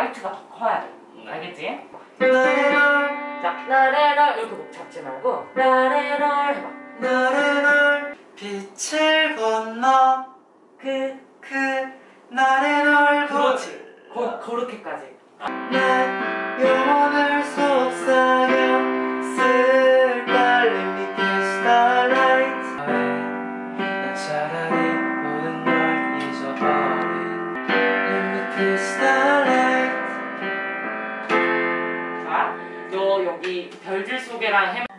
라이트가 더 커야 돼. 알겠지? 자, 나를 널 이렇게 목 잡지 말고 나를 널 해봐. 나를 널 빛을 건너 그 나를 널 그렇지. 그렇게까지. 내 영혼을 속삭여 깔린 밑에 starlight 나 차라리 모든 걸 잊어버린 밑에 starlight. 자, 너 여기 별들 속에랑 헤매